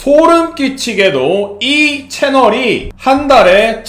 소름 끼치게도 이 채널이 한 달에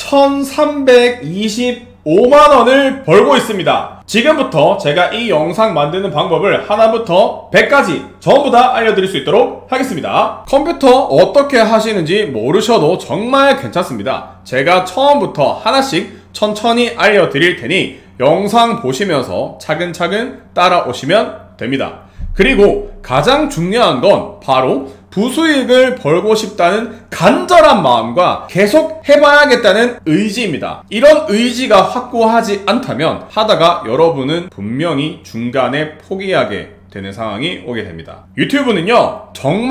1325만원을 벌고 있습니다. 지금부터 제가 이 영상 만드는 방법을 하나부터 100까지 전부 다 알려드릴 수 있도록 하겠습니다. 컴퓨터 어떻게 하시는지 모르셔도 정말 괜찮습니다. 제가 처음부터 하나씩 천천히 알려드릴 테니 영상 보시면서 차근차근 따라오시면 됩니다. 그리고 가장 중요한 건 바로 부수익을 벌고 싶다는 간절한 마음과 계속 해봐야겠다는 의지입니다. 이런 의지가 확고하지 않다면 하다가 여러분은 분명히 중간에 포기하게 되는 상황이 오게 됩니다. 유튜브는요,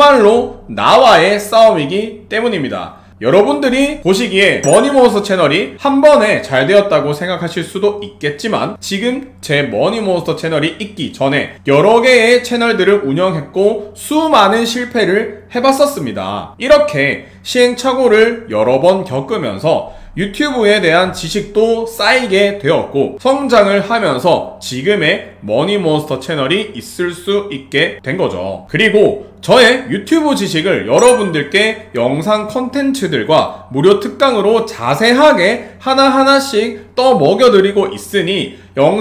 정말로 나와의 싸움이기 때문입니다. 여러분들이 보시기에 머니몬스터 채널이 한 번에 잘 되었다고 생각하실 수도 있겠지만 지금 제 머니몬스터 채널이 있기 전에 여러 개의 채널들을 운영했고 수많은 실패를 해봤었습니다. 이렇게 시행착오를 여러 번 겪으면서 유튜브에 대한 지식도 쌓이게 되었고 성장을 하면서 지금의 머니몬스터 채널이 있을 수 있게 된 거죠. 그리고 저의 유튜브 지식을 여러분들께 영상 컨텐츠들과 무료 특강으로 자세하게 하나하나씩 떠먹여드리고 있으니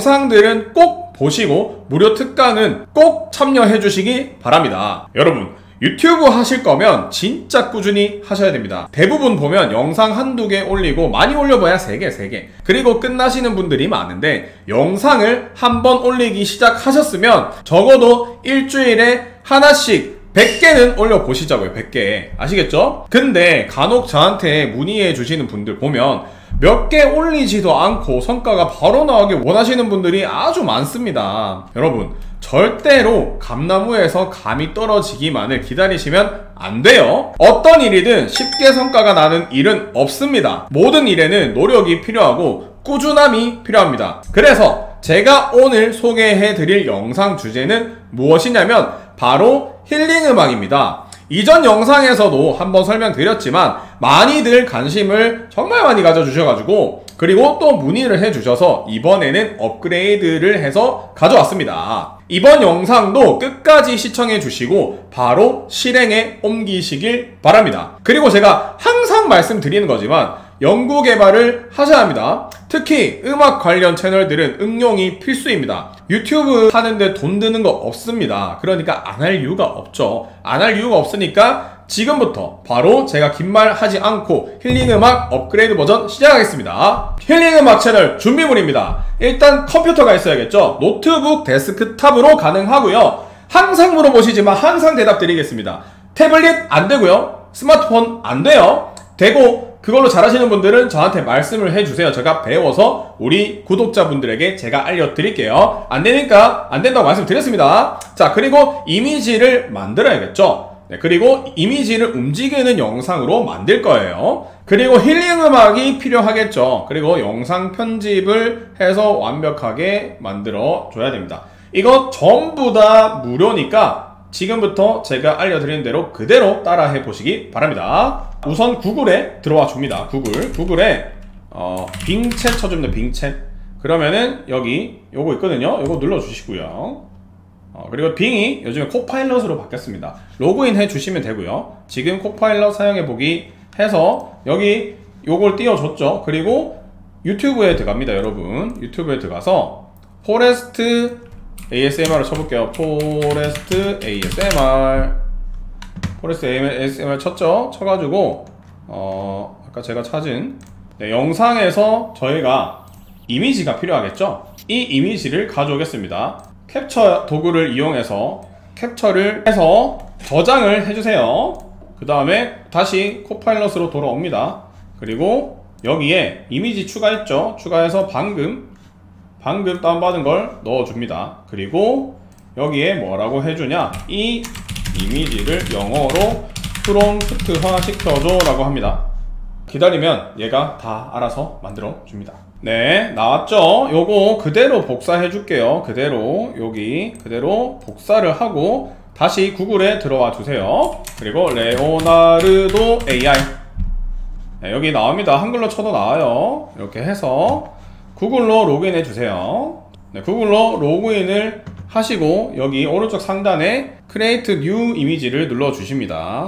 영상들은 꼭 보시고 무료 특강은 꼭 참여해 주시기 바랍니다. 여러분, 유튜브 하실 거면 진짜 꾸준히 하셔야 됩니다. 대부분 보면 영상 한두 개 올리고 많이 올려봐야 3개 그리고 끝나시는 분들이 많은데 영상을 한번 올리기 시작하셨으면 적어도 일주일에 하나씩 100개는 올려보시자고요. 100개 아시겠죠? 근데 간혹 저한테 문의해 주시는 분들 보면 몇 개 올리지도 않고 성과가 바로 나오길 원하시는 분들이 아주 많습니다. 여러분, 절대로 감나무에서 감이 떨어지기만을 기다리시면 안 돼요. 어떤 일이든 쉽게 성과가 나는 일은 없습니다. 모든 일에는 노력이 필요하고 꾸준함이 필요합니다. 그래서 제가 오늘 소개해 드릴 영상 주제는 무엇이냐면 바로 힐링 음악입니다. 이전 영상에서도 한번 설명드렸지만 많이들 관심을 정말 많이 가져주셔가지고 그리고 또 문의를 해주셔서 이번에는 업그레이드를 해서 가져왔습니다. 이번 영상도 끝까지 시청해주시고 바로 실행에 옮기시길 바랍니다. 그리고 제가 항상 말씀드리는 거지만 연구개발을 하셔야 합니다. 특히 음악 관련 채널들은 응용이 필수입니다. 유튜브 하는데 돈 드는 거 없습니다. 그러니까 안 할 이유가 없죠. 안 할 이유가 없으니까 지금부터 바로 제가 긴 말 하지 않고 힐링음악 업그레이드 버전 시작하겠습니다. 힐링음악 채널 준비물입니다. 일단 컴퓨터가 있어야겠죠. 노트북, 데스크탑으로 가능하고요. 항상 물어보시지만 항상 대답 드리겠습니다. 태블릿 안 되고요. 스마트폰 안 돼요. 되고 그걸로 잘하시는 분들은 저한테 말씀을 해주세요. 제가 배워서 우리 구독자분들에게 제가 알려드릴게요. 안 되니까 안 된다고 말씀드렸습니다. 자, 그리고 이미지를 만들어야겠죠. 네, 그리고 이미지를 움직이는 영상으로 만들 거예요. 그리고 힐링 음악이 필요하겠죠. 그리고 영상 편집을 해서 완벽하게 만들어 줘야 됩니다. 이거 전부 다 무료니까 지금부터 제가 알려드리는 대로 그대로 따라해 보시기 바랍니다. 우선 구글에 들어와 줍니다. 구글에 빙챗 쳐줍니다. 빙챗. 그러면은 여기 요거 있거든요. 요거 눌러 주시고요. 그리고 빙이 요즘에 코파일럿으로 바뀌었습니다. 로그인 해 주시면 되고요. 지금 코파일럿 사용해 보기 해서 여기 요걸 띄워줬죠. 그리고 유튜브에 들어갑니다. 여러분, 유튜브에 들어가서 포레스트 ASMR을 쳐볼게요. 포레스트 ASMR 쳤죠? 쳐가지고 아까 제가 찾은 영상에서 저희가 이미지가 필요하겠죠? 이 이미지를 가져오겠습니다. 캡처 도구를 이용해서 캡처를 해서 저장을 해주세요. 그 다음에 다시 코파일럿으로 돌아옵니다. 그리고 여기에 이미지 추가했죠? 추가해서 방금 다운받은 걸 넣어줍니다. 그리고 여기에 뭐라고 해주냐, 이 이미지를 영어로 프롬프트화 시켜줘 라고 합니다. 기다리면 얘가 다 알아서 만들어 줍니다. 네, 나왔죠? 요거 그대로 복사해 줄게요. 그대로 여기 그대로 복사를 하고 다시 구글에 들어와 주세요. 그리고 레오나르도 AI, 네, 여기 나옵니다. 한글로 쳐도 나와요. 이렇게 해서 구글로 로그인해 주세요. 네, 구글로 로그인을 하시고 여기 오른쪽 상단에 Create New 이미지를 눌러 주십니다.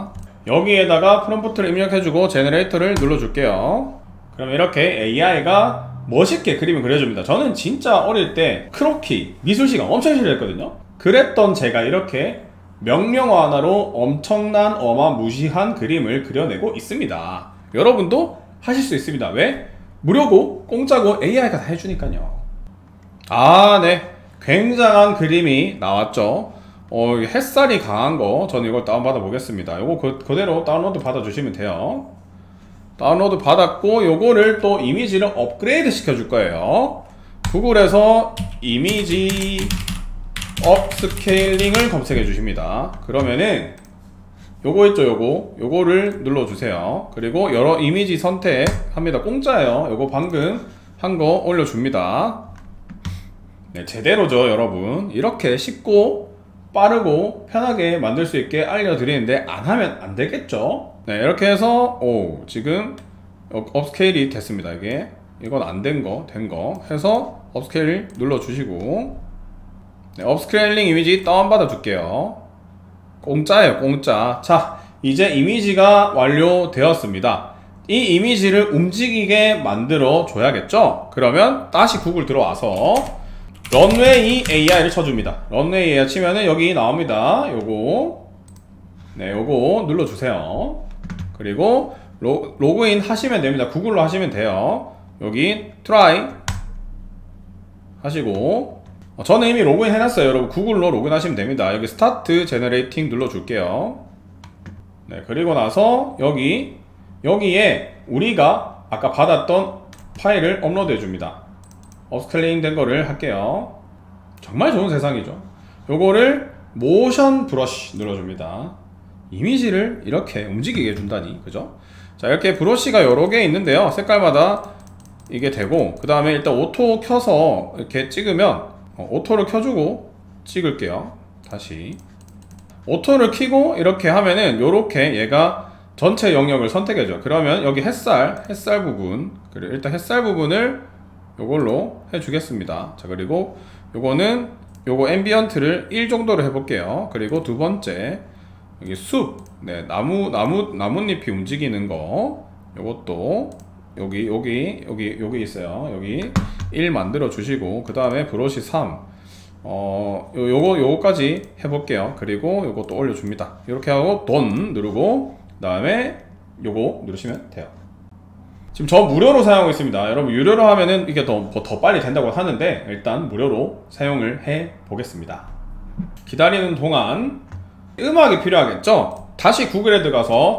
여기에다가 프롬프트를 입력해주고 제너레이터를 눌러줄게요. 그럼 이렇게 AI가 멋있게 그림을 그려줍니다. 저는 진짜 어릴 때 크로키 미술시간 엄청 싫어했거든요. 그랬던 제가 이렇게 명령어 하나로 엄청난 어마무시한 그림을 그려내고 있습니다. 여러분도 하실 수 있습니다. 왜? 무료고 공짜고 AI가 다 해주니까요. 아, 네, 굉장한 그림이 나왔죠. 햇살이 강한 거 저는 이걸 다운받아 보겠습니다. 요거 그대로 다운로드 받아 주시면 돼요. 다운로드 받았고 요거를 또 이미지를 업그레이드 시켜 줄 거예요. 구글에서 이미지 업스케일링을 검색해 주십니다. 그러면은 요거 있죠, 요거를 눌러 주세요. 그리고 여러 이미지 선택합니다. 공짜예요. 요거 방금 한 거 올려줍니다. 네, 제대로죠 여러분. 이렇게 쉽고 빠르고 편하게 만들 수 있게 알려드리는데 안 하면 안 되겠죠. 네, 이렇게 해서 지금 업스케일이 됐습니다. 이건 안 된 거 해서 업스케일 눌러 주시고, 네, 업스케일링 이미지 다운받아 줄게요. 공짜예요, 공짜. 자, 이제 이미지가 완료되었습니다. 이 이미지를 움직이게 만들어 줘야겠죠. 그러면 다시 구글 들어와서 런웨이 AI를 쳐줍니다. 런웨이 AI 치면은 여기 나옵니다. 요거 눌러주세요. 그리고 로그인 하시면 됩니다. 구글로 하시면 돼요. 여기 try 하시고, 저는 이미 로그인 해놨어요. 여러분 구글로 로그인 하시면 됩니다. 여기 스타트 제너레이팅 눌러줄게요. 네, 그리고 나서 여기에 우리가 아까 받았던 파일을 업로드 해줍니다. 업스케일링 된 거를 할게요. 정말 좋은 세상이죠. 요거를 모션 브러쉬 눌러줍니다. 이미지를 이렇게 움직이게 해준다니, 그죠? 자, 이렇게 브러쉬가 여러 개 있는데요. 색깔마다 이게 되고, 그 다음에 일단 오토 켜서 이렇게 찍으면 오토를 켜주고 찍을게요. 다시 오토를 켜고 이렇게 하면은 요렇게 얘가 전체 영역을 선택해줘. 그러면 여기 햇살 부분, 그리고 일단 햇살 부분을 요걸로 해주겠습니다. 자, 그리고 요거 앰비언트를 1 정도로 해볼게요. 그리고 두 번째 여기 숲, 네, 나뭇잎이 움직이는 거, 요것도 여기 있어요. 여기 1 만들어 주시고, 그 다음에 브러쉬 3, 요거까지 해볼게요. 그리고 요것도 올려줍니다. 이렇게 하고 돈 누르고, 그 다음에 요거 누르시면 돼요. 지금 저 무료로 사용하고 있습니다. 여러분 유료로 하면은 이게 더 빨리 된다고 하는데, 일단 무료로 사용을 해 보겠습니다. 기다리는 동안 음악이 필요하겠죠? 다시 구글에 들어가서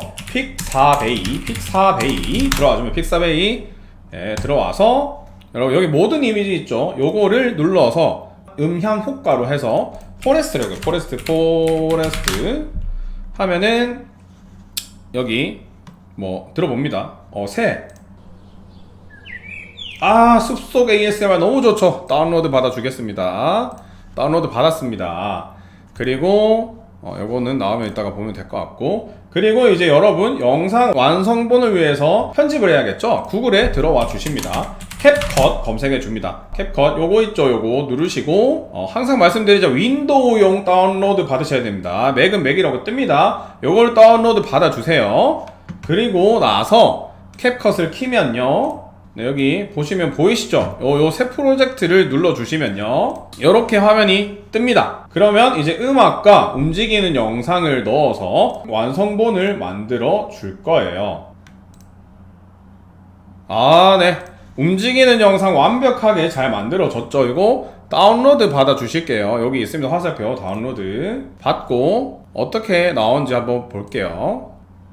픽사베이 들어와주면, 픽사베이 들어와서 여러분 여기 모든 이미지 있죠? 요거를 눌러서 음향 효과로 해서 포레스트라고요. 포레스트 하면은 여기 뭐 들어봅니다. 새. 숲속 ASMR 너무 좋죠? 다운로드 받아 주겠습니다. 다운로드 받았습니다. 그리고 요거는 나오면 이따가 보면 될 것 같고, 그리고 이제 여러분 영상 완성본을 위해서 편집을 해야겠죠? 구글에 들어와 주십니다. 캡컷 검색해 줍니다. 캡컷 요거 있죠? 요거 누르시고, 항상 말씀드리죠, 윈도우용 다운로드 받으셔야 됩니다. 맥은 맥이라고 뜹니다. 요걸 다운로드 받아 주세요. 그리고 나서 캡컷을 키면요, 네, 여기 보시면 보이시죠? 요 새 프로젝트를 눌러주시면요, 이렇게 화면이 뜹니다. 그러면 이제 음악과 움직이는 영상을 넣어서 완성본을 만들어 줄 거예요. 네, 움직이는 영상 완벽하게 잘 만들어졌죠? 이거 다운로드 받아 주실게요. 여기 있습니다. 화살표 다운로드 받고 어떻게 나온지 한번 볼게요.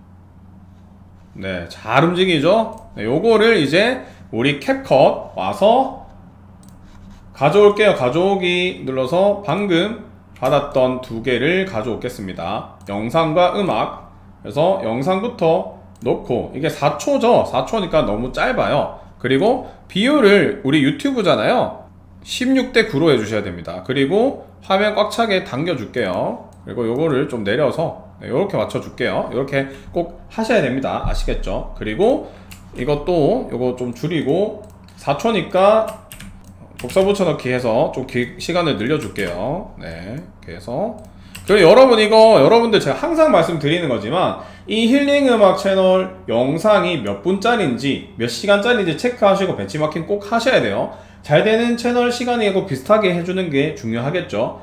네, 잘 움직이죠? 네, 요거를 이제 우리 캡컷 와서 가져올게요. 가져오기 눌러서 방금 받았던 두 개를 가져오겠습니다. 영상과 음악. 그래서 영상부터 놓고, 이게 4초죠? 4초니까 너무 짧아요. 그리고 비율을 우리 유튜브잖아요. 16대 9로 해주셔야 됩니다. 그리고 화면 꽉 차게 당겨줄게요. 그리고 요거를 좀 내려서 이렇게 맞춰줄게요. 이렇게 꼭 하셔야 됩니다. 아시겠죠? 그리고 이것도 요거 좀 줄이고 4초니까 복사 붙여넣기 해서 좀 시간을 늘려줄게요. 네, 이렇게 해서 그리고 여러분 이거 여러분들 제가 항상 말씀드리는 거지만 이 힐링음악 채널 영상이 몇 분짜리인지 몇 시간짜리인지 체크하시고 벤치마킹 꼭 하셔야 돼요. 잘 되는 채널 시간이고 비슷하게 해주는 게 중요하겠죠.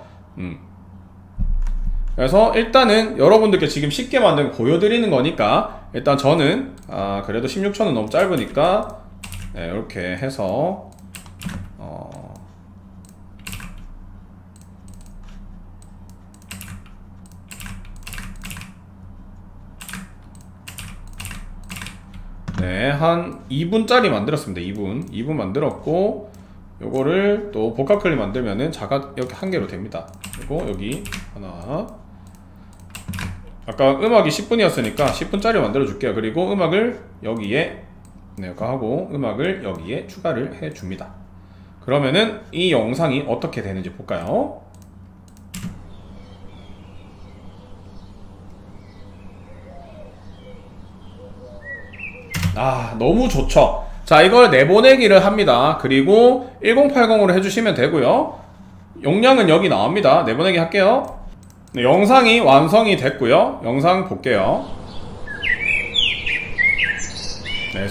그래서 일단은 여러분들께 지금 쉽게 만든 거 보여드리는 거니까 일단 저는 그래도 16초는 너무 짧으니까 네, 이렇게 해서 네, 한 2분짜리 만들었습니다. 2분 만들었고 요거를 또 복합 클립 만들면은 자가 이렇게 한 개로 됩니다. 그리고 여기 하나, 아까 음악이 10분이었으니까 10분짜리 만들어 줄게요. 그리고 음악을 여기에 하고 음악을 여기에 추가를 해 줍니다. 그러면은 이 영상이 어떻게 되는지 볼까요? 너무 좋죠. 자, 이걸 내보내기를 합니다. 그리고 1080으로 해주시면 되고요. 용량은 여기 나옵니다. 내보내기 할게요. 네, 영상이 완성이 됐고요. 영상 볼게요. 네,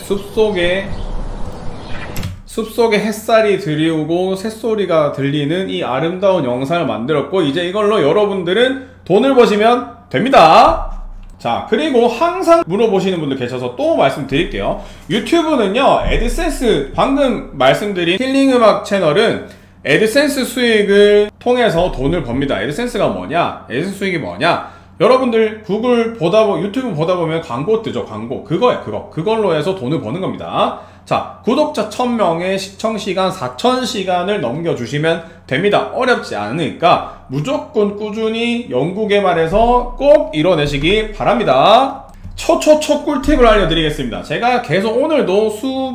숲속에 햇살이 들이오고 새소리가 들리는 이 아름다운 영상을 만들었고 이제 이걸로 여러분들은 돈을 버시면 됩니다. 자, 그리고 항상 물어보시는 분들 계셔서 또 말씀드릴게요. 유튜브는요, 애드센스, 방금 말씀드린 힐링음악 채널은 애드센스 수익을 통해서 돈을 법니다. 애드센스가 뭐냐? 애드센스 수익이 뭐냐? 여러분들 유튜브 보다 보면 광고 뜨죠. 광고. 그거예요. 그걸로 해서 돈을 버는 겁니다. 자, 구독자 1000명에 시청시간 4000시간을 넘겨주시면 됩니다. 어렵지 않으니까 무조건 꾸준히 연구개발해서 꼭 이뤄내시기 바랍니다. 초 꿀팁을 알려드리겠습니다. 제가 계속 오늘도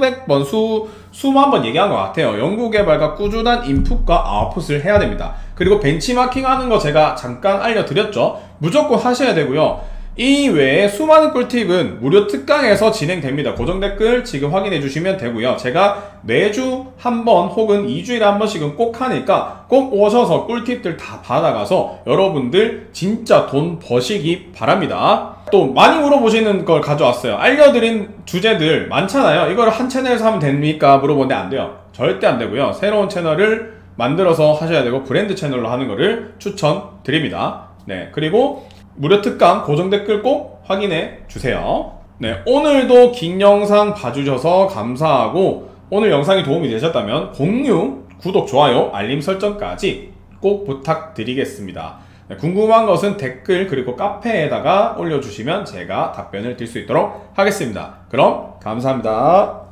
수만 번 얘기한 것 같아요. 연구개발과 꾸준한 인풋과 아웃풋을 해야 됩니다. 그리고 벤치마킹 하는 거 제가 잠깐 알려드렸죠. 무조건 하셔야 되고요. 이 외에 수많은 꿀팁은 무료 특강에서 진행됩니다. 고정 댓글 지금 확인해 주시면 되고요. 제가 매주 한 번 혹은 2주일에 한 번씩은 꼭 하니까 꼭 오셔서 꿀팁들 다 받아가서 여러분들 진짜 돈 버시기 바랍니다. 또 많이 물어보시는 걸 가져왔어요. 알려드린 주제들 많잖아요. 이걸 한 채널에서 하면 됩니까? 물어보는데 안 돼요. 절대 안 되고요. 새로운 채널을 만들어서 하셔야 되고 브랜드 채널로 하는 거를 추천드립니다. 네, 그리고 무료 특강 고정 댓글 꼭 확인해 주세요. 네, 오늘도 긴 영상 봐주셔서 감사하고 오늘 영상이 도움이 되셨다면 공유, 구독, 좋아요, 알림 설정까지 꼭 부탁드리겠습니다. 네, 궁금한 것은 댓글 그리고 카페에다가 올려주시면 제가 답변을 드릴 수 있도록 하겠습니다. 그럼 감사합니다.